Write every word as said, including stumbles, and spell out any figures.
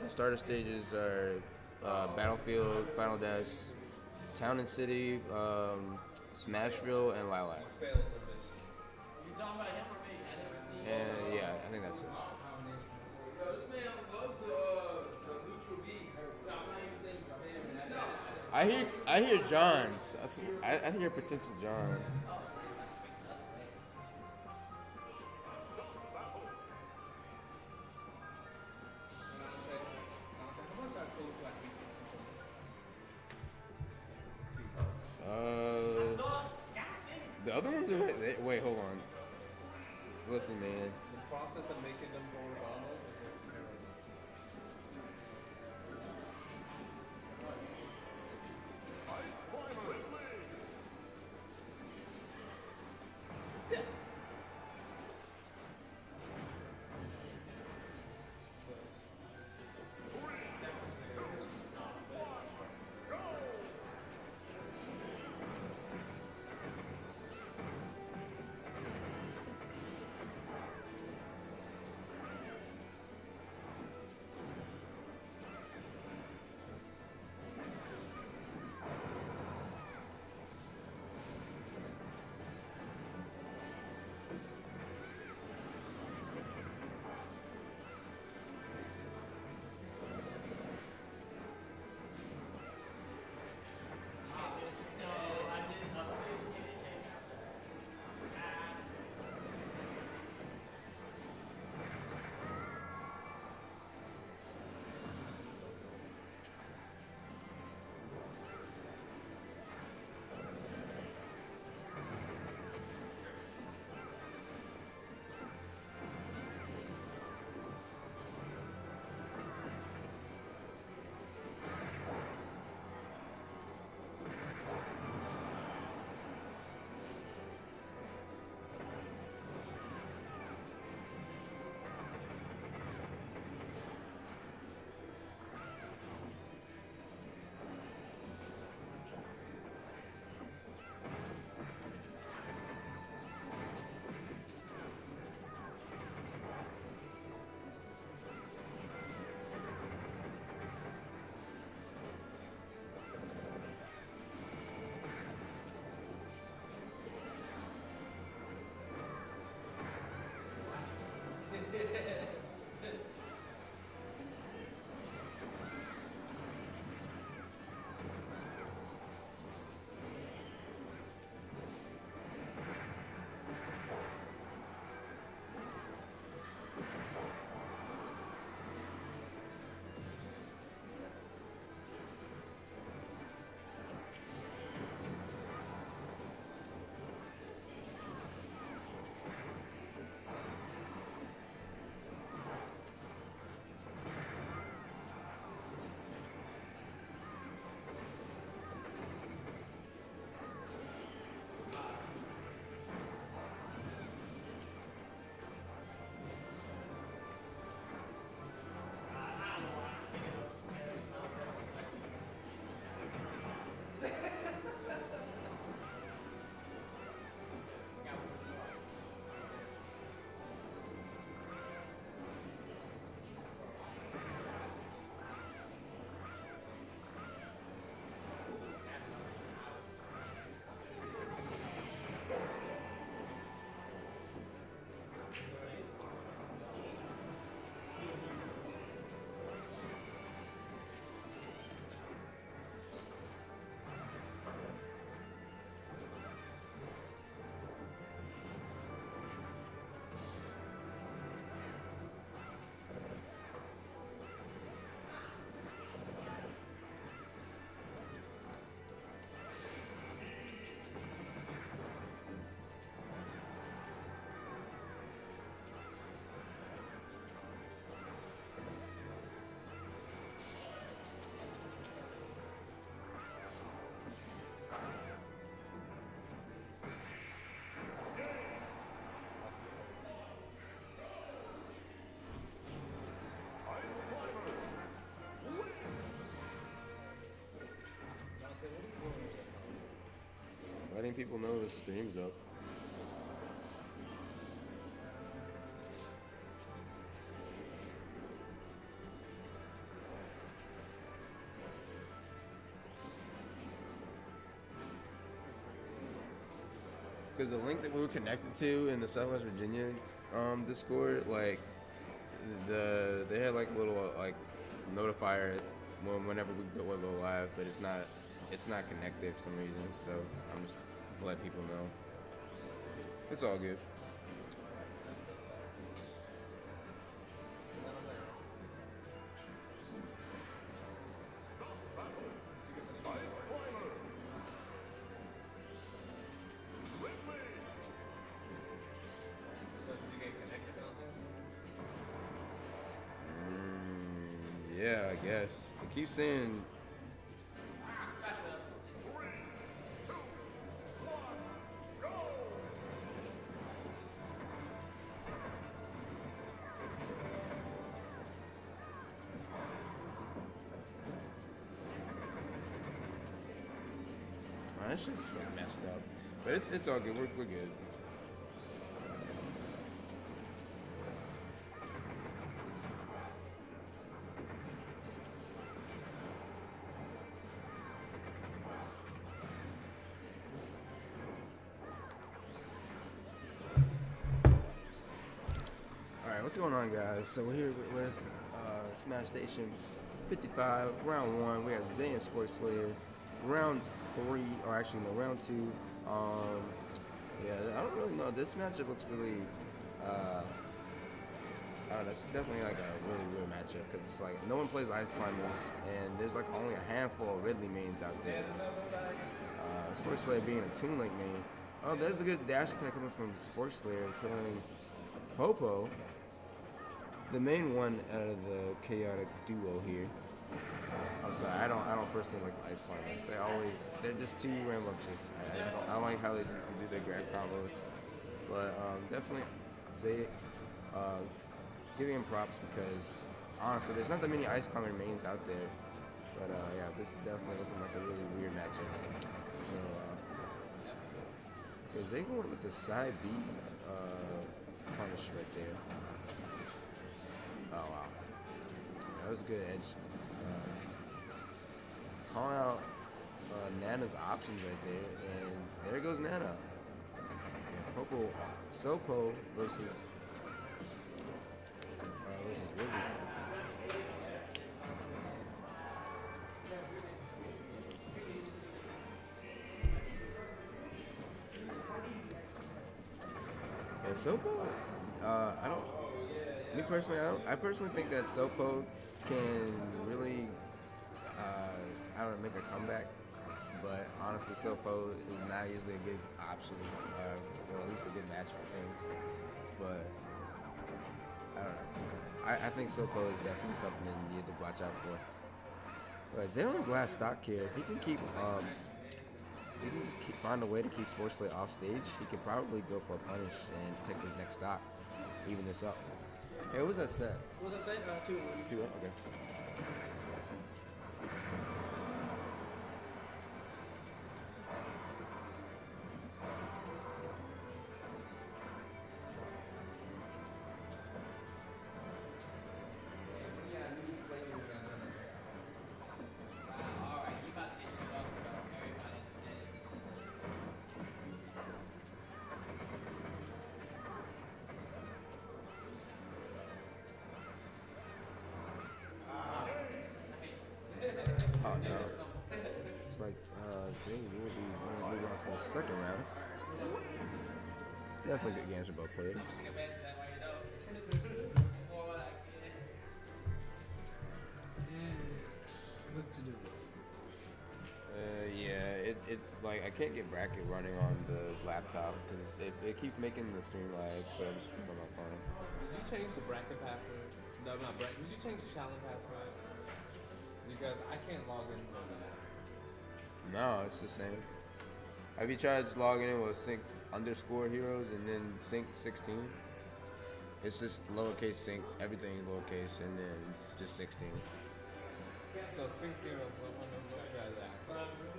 the starter stages are uh, Battlefield, Final Dash, Town and City, um, Smashville, and Lilac. And yeah, I think that's it. I hear, I hear John's. I, I hear potential John. Uh, the other ones are wait, wait, hold on. Listen, man. The process of making them horizontal is just terrible. Letting people know the stream's up. because the link that we were connected to in the Southwest Virginia um, Discord, like the they had like a little like notifier when, whenever we go, go live, but it's not it's not connected for some reason. So I'm just let people know. It's all good. Yeah, I guess. I keep saying. Oh, that shit's like messed up. But it's, it's all good. We're, we're good. What's going on, guys? So we're here with, with uh, Smash Station fifty-five, round one. We have Zay and Spork Slayer. Round three, or actually no, round two. Um, yeah, I don't really know. This matchup looks really. Uh, I don't know. It's definitely like a really weird matchup because it's like no one plays Ice Climbers, and there's like only a handful of Ridley mains out there. Uh, Spork Slayer being a Toon Link main. Oh, there's a good dash attack coming from Spork Slayer, killing Popo. The main one out of the chaotic duo here. I'm sorry, I don't, I don't personally like Ice Climbers. They always, they're just too rambunctious. I, I, don't, I don't like how they do, do their grab combos. But um, definitely, Zay, uh, giving him props because honestly, there's not that many Ice Climber mains out there. But uh, yeah, this is definitely looking like a really weird matchup. So, because uh, they going with the side B uh, punish right there. Oh wow, that was a good edge. Uh, calling out uh, Nana's options right there, and there goes Nana. And Popo, Sopo versus uh, versus Ridley. And Sopo, uh, I don't. Me personally, I, don't, I personally think that Sopo can really, uh, I don't know, make a comeback. But honestly, Sopo is not usually a good option, uh, or at least a good match for things. But I don't know. I, I think Sopo is definitely something that you need to watch out for. But Zayon's last stock here, if he can keep, um, he can just keep, find a way to keep Spork Slayer off stage, he could probably go for a punish and take the next stock, even this up. Hey, what was that set? What was that set? Uh, two. Two up? Okay. Oh no. It's like, uh, Zay will be moving on to the second round. Definitely good games for both players. What to do? Uh, yeah, it, it, like, I can't get bracket running on the laptop because it, it keeps making the stream lag, so I just put it on my phone. Did you change the bracket password? No, not bracket. Did you change the challenge password? Because I can't log in for that. No, it's the same. Have you tried logging in with sync underscore heroes and then sync sixteen? It's just lowercase sync, everything lowercase, and then just sixteen. So sync heroes, what try that?